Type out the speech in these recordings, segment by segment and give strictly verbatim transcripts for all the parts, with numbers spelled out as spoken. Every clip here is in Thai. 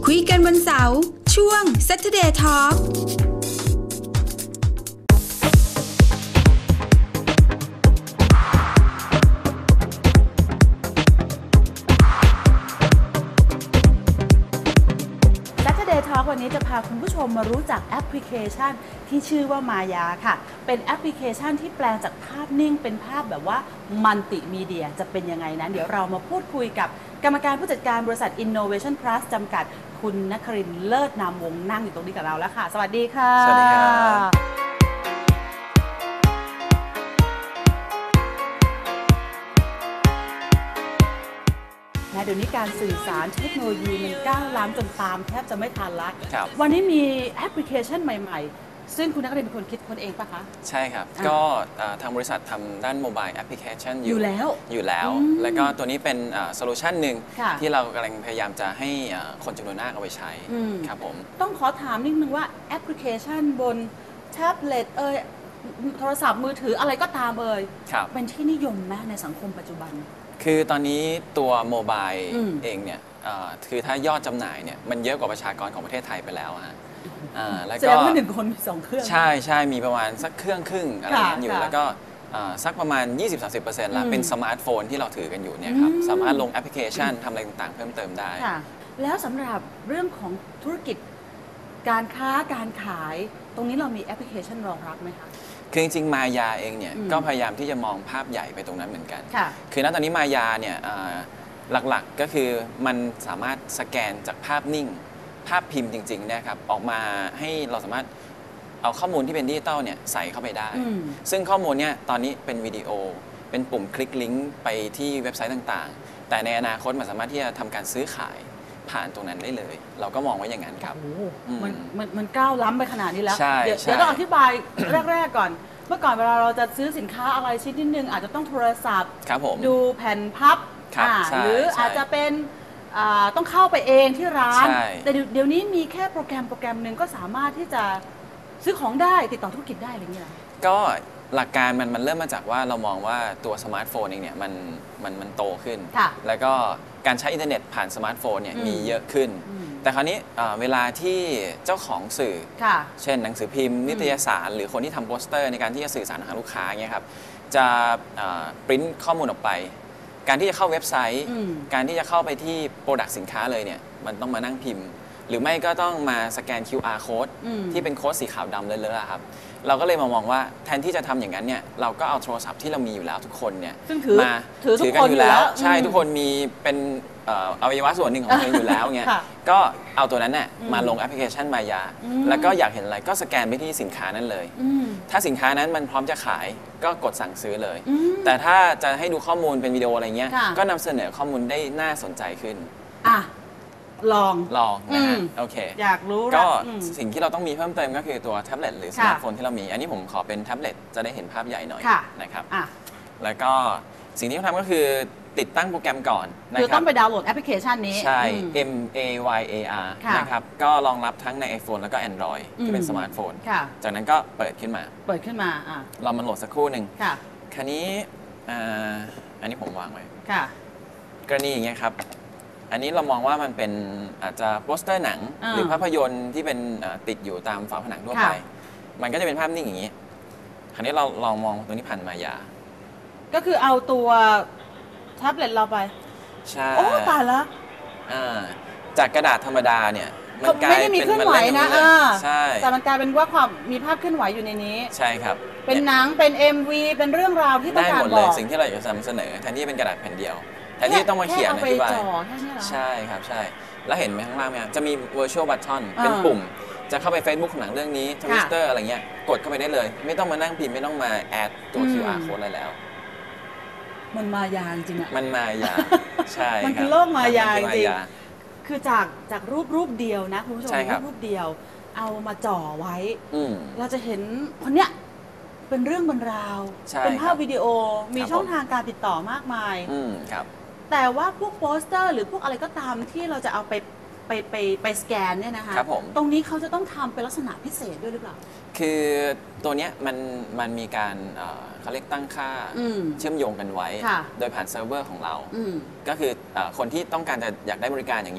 คุยกันวันเสาร์ช่วง Saturday Talk วันนี้จะพาคุณผู้ชมมารู้จักแอปพลิเคชันที่ชื่อว่ามายาค่ะเป็นแอปพลิเคชันที่แปลงจากภาพนิ่งเป็นภาพแบบว่ามัลติมีเดียจะเป็นยังไงนั้นเดี๋ยวเรามาพูดคุยกับกรรมการผู้จัดการบริษัท Innovation Plus จำกัดคุณนครินทร์เลิศนามวงศ์นั่งอยู่ตรงนี้กับเราแล้วค่ะสวัสดีค่ะสวัสดีครับเดี๋ยวนี้การสื่อสารเทคโนโลยีมันก้าวล้ำจนตามแทบจะไม่ทันละวันนี้มีแอปพลิเคชันใหม่ๆซึ่งคุณนักเรียนเป็นคนคิดคนเองปะคะใช่ครับก็ทางบริษัททำด้านโมบายแอปพลิเคชันอยู่แล้วอยู่แล้วแล้วก็ตัวนี้เป็นโซลูชันหนึ่งที่เรากำลังพยายามจะให้คนจำนวนมากเอาไปใช้ครับผมต้องขอถามนิดนึงว่าแอปพลิเคชันบนแท็บเล็ตเอ่ยโทรศัพท์มือถืออะไรก็ตามเอ่ยเป็นที่นิยมไหมในสังคมปัจจุบันคือตอนนี้ตัวโมบายเองเนี่ยคือถ้ายอดจำหน่ายเนี่ยมันเยอะกว่าประชากรของประเทศไทยไปแล้วฮะแล้วก็แสดงว่าหนึ่งคนมีสองเครื่องใช่ใช่มีประมาณสักเครื่องครึ่งอะไรนั้นอยู่แล้วก็สักประมาณ ยี่สิบถึงสามสิบเปอร์เซ็นต์ ละเป็นสมาร์ทโฟนที่เราถือกันอยู่เนี่ยครับสามารถลงแอปพลิเคชันทำอะไรต่างๆเพิ่มเติมได้แล้วสำหรับเรื่องของธุรกิจการค้าการขายตรงนี้เรามีแอปพลิเคชันรองรับไหมคะคือจริงๆมายาเองเนี่ยก็พยายามที่จะมองภาพใหญ่ไปตรงนั้นเหมือนกันคือณตอนนี้มายาเนี่ยหลักๆก็คือมันสามารถสแกนจากภาพนิ่งภาพพิมพ์จริงๆนะครับออกมาให้เราสามารถเอาข้อมูลที่เป็นดิจิตอลเนี่ยใส่เข้าไปได้ซึ่งข้อมูลเนี่ยตอนนี้เป็นวิดีโอเป็นปุ่มคลิกลิงก์ไปที่เว็บไซต์ต่างๆแต่ในอนาคตมันสามารถที่จะทำการซื้อขายผ่านตรงนั้นได้เลยเราก็มองไว้อย่างนั้นครับมันมันมันก้าวล้ำไปขนาดนี้แล้วเดี๋ยวต้องอธิบายแรกๆก่อนเมื่อก่อนเวลาเราจะซื้อสินค้าอะไรชิ้นนิดนึงอาจจะต้องโทรศัพท์ดูแผ่นพับหรืออาจจะเป็นต้องเข้าไปเองที่ร้านแต่เดี๋ยวนี้มีแค่โปรแกรมโปรแกรมหนึ่งก็สามารถที่จะซื้อของได้ติดต่อธุรกิจได้อะไรอย่างเงี้ยก็หลักการมันมันเริ่มมาจากว่าเรามองว่าตัวสมาร์ทโฟนเองเนี่ยมันมันมันโตขึ้นแล้วก็การใช้อินเทอร์เน็ตผ่านสมาร์ทโฟนเนี่ยมีเยอะขึ้นแต่คราวนี้เวลาที่เจ้าของสื่อเช่นหนังสือพิมพ์นิตยสารหรือคนที่ทำโปสเตอร์ในการที่จะสื่อสารกับลูกค้าเงี้ยครับจะปริ้นข้อมูลออกไปการที่จะเข้าเว็บไซต์การที่จะเข้าไปที่โปรดักต์สินค้าเลยเนี่ยมันต้องมานั่งพิมพ์หรือไม่ก็ต้องมาสแกน คิว อาร์ Code ที่เป็นโค้ดสีขาวดำเลยเลยครับเราก็เลยมามองว่าแทนที่จะทำอย่างนั้นเนี่ยเราก็เอาโทรศัพท์ที่เรามีอยู่แล้วทุกคนเนี่ยมาถือกันอยู่แล้วใช่ทุกคนมีเป็นอวัยวะส่วนหนึ่งของตัวเองอยู่แล้วเงี้ยก็เอาตัวนั้นเนี่ยมาลงแอปพลิเคชันมายาแล้วก็อยากเห็นอะไรก็สแกนไปที่สินค้านั้นเลยถ้าสินค้านั้นมันพร้อมจะขายก็กดสั่งซื้อเลยแต่ถ้าจะให้ดูข้อมูลเป็นวิดีโออะไรเงี้ยก็นำเสนอข้อมูลได้น่าสนใจขึ้นอ่ะลองลองนะฮะโอเคอยากรู้ก็สิ่งที่เราต้องมีเพิ่มเติมก็คือตัวแท็บเล็ตหรือสมาร์ทโฟนที่เรามีอันนี้ผมขอเป็นแท็บเล็ตจะได้เห็นภาพใหญ่หน่อยนะครับแล้วก็สิ่งที่ต้องทำก็คือติดตั้งโปรแกรมก่อนนะครับคือต้องไปดาวน์โหลดแอปพลิเคชันนี้ใช่ M A Y A R นะครับก็รองรับทั้งใน iPhone แล้วก็ Android ที่เป็นสมาร์ทโฟนจากนั้นก็เปิดขึ้นมาเปิดขึ้นมาเรามาโหลดสักครู่หนึ่งคราวนี้อันนี้ผมวางไว้กรณีอย่างเงี้ยครับอันนี้เรามองว่ามันเป็นอาจจะโปสเตอร์หนังหรือภาพยนตร์ที่เป็นติดอยู่ตามฝาผนังทั่วไปมันก็จะเป็นภาพนิ่งอย่างนี้คราวนี้เราลองมองตรงนี้ผ่านมายาก็คือเอาตัวแท็บเล็ตเราไปใช่โอ้ตายแล้วจากกระดาษธรรมดาเนี่ยมันกลายเป็นไม่ได้มีเคลื่อนไหวนะใช่แต่มันกลายเป็นว่าความมีภาพเคลื่อนไหวอยู่ในนี้ใช่ครับเป็นหนังเป็น เอ็ม วี เป็นเรื่องราวที่ต้องการบอกได้หมดเลยสิ่งที่เราอยากจะนำเสนอแทนที่เป็นกระดาษแผ่นเดียวแทนที่ต้องมาเขียนอธิบายใช่ครับใช่แล้วเห็นไหมข้างล่างไหมจะมี virtual button เป็นปุ่มจะเข้าไป Facebook ของหนังเรื่องนี้ Twitter อะไรเงี้ยกดเข้าไปได้เลยไม่ต้องมานั่งพิมพ์ไม่ต้องมาแอดตัว คิว อาร์ Code อะไรแล้วมันมายาจริงอ่ะมันมายาใช่มันคือโลกมายาจริงคือจากจากรูปรูปเดียวนะคุณผู้ชมรูปรูปเดียวเอามาจ่อไว้เราจะเห็นคนเนี้ยเป็นเรื่องบรรราวเป็นภาพวิดีโอมีช่องทางการติดต่อมากมายแต่ว่าพวกโปสเตอร์หรือพวกอะไรก็ตามที่เราจะเอาไปไปไปไปสแกนเนี่ยนะคะตรงนี้เขาจะต้องทำเป็นลักษณะพิเศษด้วยหรือเปล่าคือตัวเนี้ยมันมันมีการเขาเรียกตั้งค่าเชื่อมโยงกันไว้โดยผ่านเซิร์ฟเวอร์ของเราก็คือคนที่ต้องการจะอยากได้บริการอย่างเงี้ย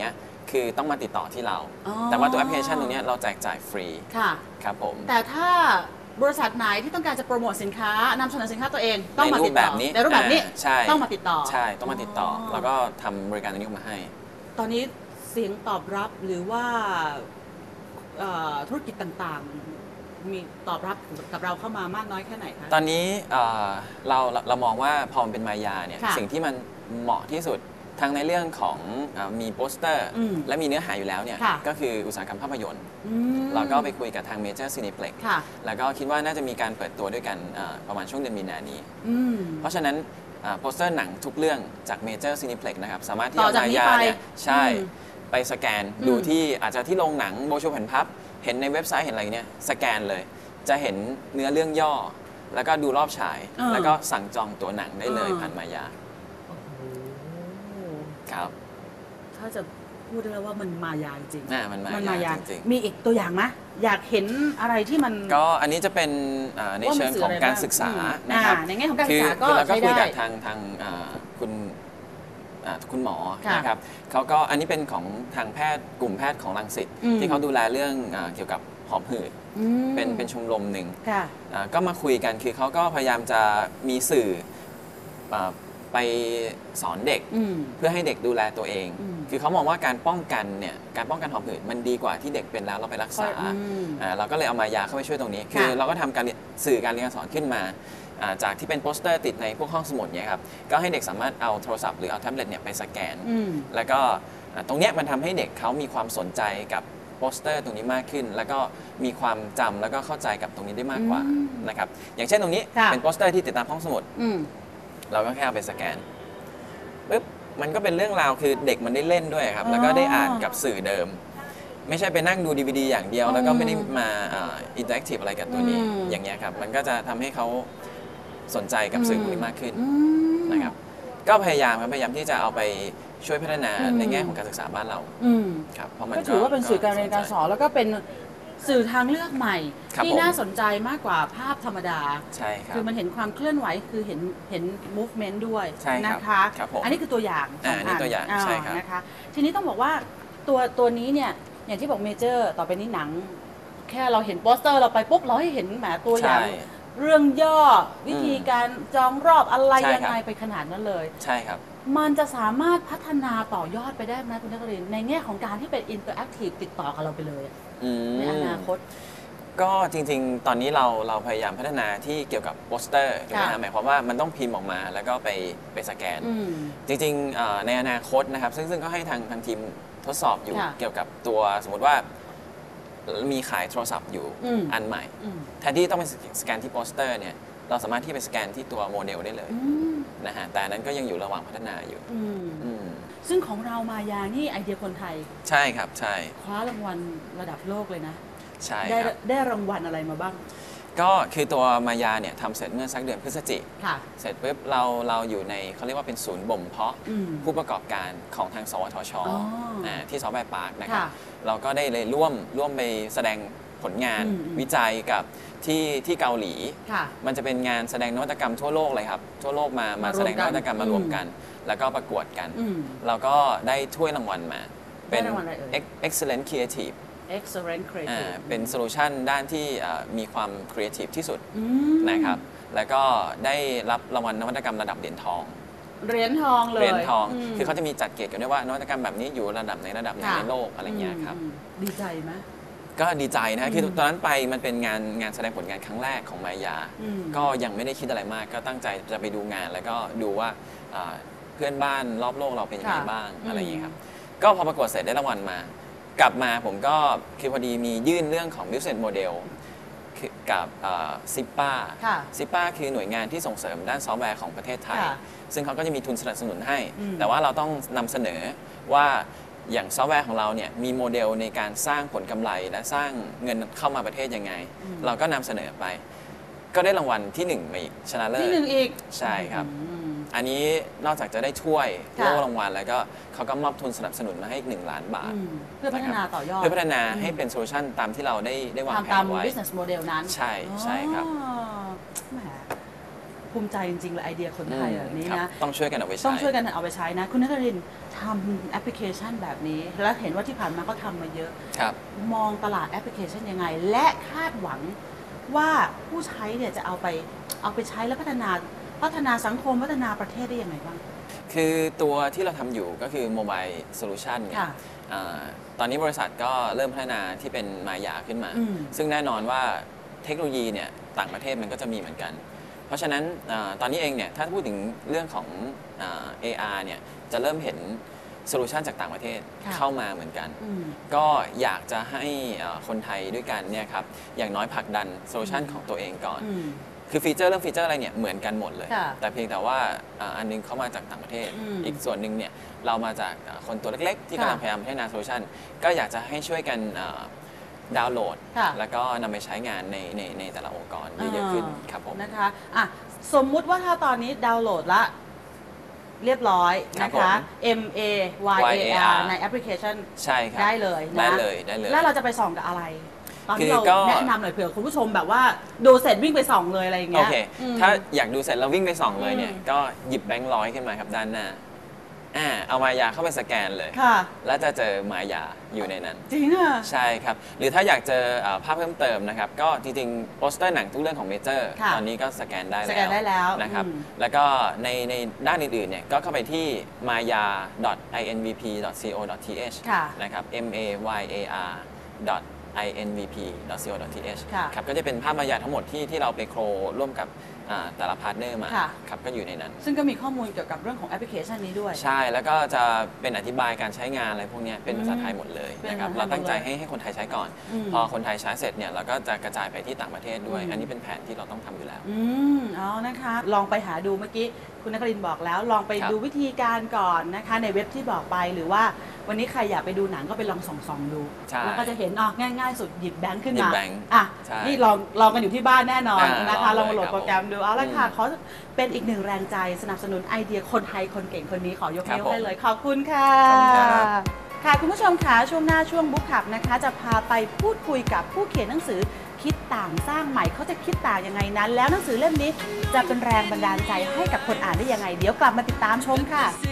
คือต้องมาติดต่อที่เรา แต่ว่าตัวแอปพลิเคชันตรงนี้เราแจกจ่ายฟรีค่ะครับผมแต่ถ้าบริษัทไหนที่ต้องการจะโปรโมทสินค้านำเสนอสินค้าตัวเองต้องมาติดต่อในรูปแบบนี้ต้องมาติดต่อใช่ต้องมาติดต่อแล้วก็ทำบริการตรงนี้มาให้ตอนนี้เสียงตอบรับหรือว่าธุรกิจต่างๆมีตอบรับกับเราเข้ามามากน้อยแค่ไหนคะตอนนี้เราเรามองว่าพอมันเป็นมายาเนี่ยสิ่งที่มันเหมาะที่สุดทั้งในเรื่องของมีโปสเตอร์และมีเนื้อหาอยู่แล้วเนี่ยก็คืออุตสาหกรรมภาพยนตร์เราก็ไปคุยกับทางเมเจอร์ซีนิเพล็กซ์แล้วก็คิดว่าน่าจะมีการเปิดตัวด้วยกันประมาณช่วงเดือนมีนานี้เพราะฉะนั้นโปสเตอร์หนังทุกเรื่องจากเมเจอร์ซีนิเพล็กซ์นะครับสามารถที่เอามายาเนี่ยใช่ไปสแกนดูที่อาจจะที่โรงหนังโบชัวแผ่นพับเห็นในเว็บไซต์เห็นอะไรเนี่ยสแกนเลยจะเห็นเนื้อเรื่องย่อแล้วก็ดูรอบฉายแล้วก็สั่งจองตัวหนังได้เลยผ่านมายาครับถ้าจะพูดได้แล้วว่ามันมายาจริงๆมันมายาจริงๆมีอีกตัวอย่างไหมอยากเห็นอะไรที่มันก็อันนี้จะเป็นในเชิงของการศึกษานะครับในแง่ของการศึกษาก็เราก็คุยกับทางทางคุณคุณหมอนะครับเขาก็อันนี้เป็นของทางแพทย์กลุ่มแพทย์ของรังสิตที่เขาดูแลเรื่องเกี่ยวกับหอบหืดเป็นเป็นชมรมหนึ่งก็มาคุยกันคือเขาก็พยายามจะมีสื่อไปสอนเด็กเพื่อให้เด็กดูแลตัวเอง คือเขามองว่าการป้องกันเนี่ยการป้องกันหอบหืดมันดีกว่าที่เด็กเป็นแล้วเราไปรักษาเราก็เลยเอามายาเข้าไปช่วยตรงนี้คือเราก็ทำการสื่อการเรียนการสอนขึ้นมาจากที่เป็นโปสเตอร์ติดในพวกห้องสมุดเนี่ยครับก็ให้เด็กสามารถเอาโทรศัพท์หรือเอาแท็บเล็ตเนี่ยไปสแกนแล้วก็ตรงนี้มันทำให้เด็กเขามีความสนใจกับโปสเตอร์ตรงนี้มากขึ้นแล้วก็มีความจำแล้วก็เข้าใจกับตรงนี้ได้มากกว่านะครับอย่างเช่นตรงนี้เป็นโปสเตอร์ที่ติดตามห้องสมุดเราก็แค่เอาไปสแกนปุ๊บมันก็เป็นเรื่องราวคือเด็กมันได้เล่นด้วยครับแล้วก็ได้อ่านกับสื่อเดิมไม่ใช่ไปนั่งดู ดี วี ดี อย่างเดียวแล้วก็ไม่ได้มาอินเตอร์แอคทีฟอะไรกับตัวนี้อย่างเงี้ยครับมันก็จะทำให้เขาสนใจกับสื่อพวกนี้มากขึ้นนะครับก็พยายามครับพยายามที่จะเอาไปช่วยพัฒนาในแง่ของการศึกษาบ้านเราครับเพราะมันก็ถือว่าเป็นสื่อการเรียนการสอนแล้วก็เป็นสื่อทางเลือกใหม่ที่น่าสนใจมากกว่าภาพธรรมดาใช่ครับคือมันเห็นความเคลื่อนไหวคือเห็นเห็น movement ด้วยนะคะอันนี้คือตัวอย่างอันนี้ตัวอย่างใช่ครับนะคะทีนี้ต้องบอกว่าตัวตัวนี้เนี่ยอย่างที่บอกเมเจอร์ต่อไปนี้หนังแค่เราเห็นโปสเตอร์เราไปปุ๊บเราให้เห็นแหมตัวอย่างเรื่องย่อวิธีการจองรอบอะไรยังไงไปขนาดนั้นเลยใช่ครับมันจะสามารถพัฒนาต่อยอดไปได้ไหมคุณนักเรียนในแง่ของการที่เป็นอินเตอร์แอคทีฟติดต่อกับเราไปเลยในอนาคตก็จริงๆตอนนี้เราเราพยายามพัฒนาที่เกี่ยวกับโปสเตอร์ถูกไหมหมายความว่ามันต้องพิมพ์ออกมาแล้วก็ไปไปสแกนจริงๆในอนาคตนะครับซึ่งซึ่งก็ให้ทางทางทีมทดสอบอยู่เกี่ยวกับตัวสมมติว่ามีขายโทรศัพท์อยู่อันใหม่แทนที่ต้องไปสแกนที่โปสเตอร์เนี่ยเราสามารถที่ไปสแกนที่ตัวโมเดลได้เลยนะฮะแต่นั้นก็ยังอยู่ระหว่างพัฒนาอยู่ซึ่งของเรามายานี่ไอเดียคนไทยใช่ครับใช่คว้ารางวัลระดับโลกเลยนะใช่ได้ได้รางวัลอะไรมาบ้างก็คือตัวมายาเนี่ยทำเสร็จเมื่อสักเดือนพฤศจิกายนเสร็จปุ๊บเราเราอยู่ในเขาเรียกว่าเป็นศูนย์บ่มเพาะผู้ประกอบการของทางสวทช.ที่สวปาร์คนะครับเราก็ได้เลยร่วมร่วมไปแสดงผลงานวิจัยกับที่ที่เกาหลีมันจะเป็นงานแสดงนวัตกรรมทั่วโลกเลยครับทั่วโลกมามาแสดงนวัตกรรมมารวมกันแล้วก็ประกวดกันเราก็ได้ถ้วยรางวัลมาเป็น Excellent Creative Excellent Creative เป็นโซลูชันด้านที่มีความครีเอทีฟที่สุดนะครับแล้วก็ได้รับรางวัลนวัตกรรมระดับเหรียญทองเหรียญทองเลยเหรียญทองคือเขาจะมีจัดเกรดกันด้วยว่านวัตกรรมแบบนี้อยู่ระดับในระดับไหนในโลกอะไรเงี้ยครับดีใจไหมก็ดีใจนะคือตอนนั้นไปมันเป็นงานงานแสดงผลงานครั้งแรกของมายาก็ยังไม่ได้คิดอะไรมากก็ตั้งใจจะไปดูงานแล้วก็ดูว่าเพื่อนบ้านรอบโลกเราเป็นยังไงบ้างอะไรอย่างเงี้ยครับก็พอประกวดเสร็จได้รางวัลมากลับมาผมก็คือพอดีมียื่นเรื่องของ Business Model กับซิปป้าซิปป้าคือหน่วยงานที่ส่งเสริมด้านซอฟต์แวร์ของประเทศไทยซึ่งเขาก็จะมีทุนสนับสนุนให้แต่ว่าเราต้องนำเสนอว่าอย่างซอฟต์แวร์ของเราเนี่ยมีโมเดลในการสร้างผลกำไรและสร้างเงินเข้ามาประเทศยังไงเราก็นำเสนอไปก็ได้รางวัลที่หนึ่งมาอีกชนะเลิศที่หนึ่งอีกใช่ครับอันนี้นอกจากจะได้ถ้วยโล่รางวัลแล้วก็เขาก็มอบทุนสนับสนุนมาให้อีกหนึ่งล้านบาทเพื่อพัฒนาต่อยอดเพื่อพัฒนาให้เป็นโซลูชันตามที่เราได้ได้วางแผนไว้ตาม business model นั้นใช่ใช่ครับภูมิใจจริงๆเลยไอเดียคนไทยแบบนี้นะต้องช่วยกันเอาไปใช้ต้องช่วยกันเอาไปใช้นะคุณนครินทร์ทำแอปพลิเคชันแบบนี้แล้วเห็นว่าที่ผ่านมาก็ทำมาเยอะมองตลาดแอปพลิเคชันยังไงและคาดหวังว่าผู้ใช้เนี่ยจะเอาไปเอาไปใช้และพัฒนาพัฒนาสังคมพัฒนาประเทศได้ยังไงบ้างคือตัวที่เราทำอยู่ก็คือโมบายโซลูชันเนี่ยตอนนี้บริษัทก็เริ่มพัฒนาที่เป็นมายาขึ้นมาซึ่งแน่นอนว่าเทคโนโลยีเนี่ยต่างประเทศมันก็จะมีเหมือนกันเพราะฉะนั้นตอนนี้เองเนี่ยถ้าพูดถึงเรื่องของ เอ อาร์ เนี่ยจะเริ่มเห็นโซลูชันจากต่างประเทศเข้ามาเหมือนกันก็อยากจะให้คนไทยด้วยกันเนี่ยครับอย่างน้อยผลักดันโซลูชันของตัวเองก่อนคือฟีเจอร์เรื่องฟีเจอร์อะไรเนี่ยเหมือนกันหมดเลยแต่เพียงแต่ว่าอันนึงเขามาจากต่างประเทศอีกส่วนหนึ่งเนี่ยเรามาจากคนตัวเล็กๆที่กำลังพยายามพัฒนาโซลูชันก็อยากจะให้ช่วยกันดาวน์โหลดแล้วก็นำไปใช้งานในในในแต่ละองค์กรเยอะขึ้นครับผมนะคะอ่ะสมมุติว่าถ้าตอนนี้ดาวน์โหลดละเรียบร้อยนะคะ M A Y A R ในแอปพลิเคชันใช่ครับได้เลยนะได้เลยได้เลยแล้วเราจะไปส่องกับอะไรตอนที่เราแนะนำหน่อยเผื่อคุณผู้ชมแบบว่าดูเสร็จวิ่งไปส่องเลยอะไรอย่างเงี้ยโอเคถ้าอยากดูเสร็จแล้ววิ่งไปส่องเลยเนี่ยก็หยิบแบงค์ร้อยขึ้นมาครับด้านหน้าอ่าเอามายาเข้าไปสแกนเลยแล้วจะเจอมายาอยู่ในนั้นจริงอ่ะใช่ครับหรือถ้าอยากเจอภาพเพิ่มเติมนะครับก็จริงๆโปสเตอร์หนังทุกเรื่องของเมเจอร์ตอนนี้ก็สแกนได้แล้วสแกนได้แล้วนะครับแล้วก็ในในด้านอื่นๆเนี่ยก็เข้าไปที่ มายา ดอท ไอ เอ็น วี พี ดอท ซี โอ ดอท ที เอช นะครับ M A Y A R ดอท ไอ เอ็น วี พี ดอท ซี โอ ดอท ที เอช ครับก็จะเป็นภาพมายาทั้งหมดที่ที่เราไปโครร่วมกับแต่ละพาร์ทเนอร์มาครับก็อยู่ในนั้นซึ่งก็มีข้อมูลเกี่ยวกับเรื่องของแอปพลิเคชันนี้ด้วยใช่แล้วก็จะเป็นอธิบายการใช้งานอะไรพวกนี้เป็นภาษาไทยหมดเลยนะครับเราตั้งใจให้ให้คนไทยใช้ก่อนพอคนไทยใช้เสร็จเนี่ยเราก็จะกระจายไปที่ต่างประเทศด้วยอันนี้เป็นแผนที่เราต้องทำอยู่แล้วอืมเอานะคะลองไปหาดูเมื่อกี้คุณนครินทร์บอกแล้วลองไปดูวิธีการก่อนนะคะในเว็บที่บอกไปหรือว่าวันนี้ใครอยากไปดูหนังก็ไปลองส่องๆดูแล้วก็จะเห็นอ๋อง่ายๆสุดหยิบแบงค์ขึ้นมาอ่ะนี่ลองลองกันอยู่ที่บ้านแน่นอนนะคะลองโหลดโปรแกรมดูเอาละค่ะขอเป็นอีกหนึ่งแรงใจสนับสนุนไอเดียคนไทยคนเก่งคนนี้ขอยกนิ้วให้เลยขอบคุณค่ะค่ะคุณผู้ชมค่ะช่วงหน้าช่วงบุ๊คคับนะคะจะพาไปพูดคุยกับผู้เขียนหนังสือคิดต่างสร้างใหม่เขาจะคิดต่างยังไงนั้นแล้วหนังสือเล่มนี้จะเป็นแรงบันดาลใจให้กับคนอ่านได้ยังไงเดี๋ยวกลับมาติดตามชมค่ะ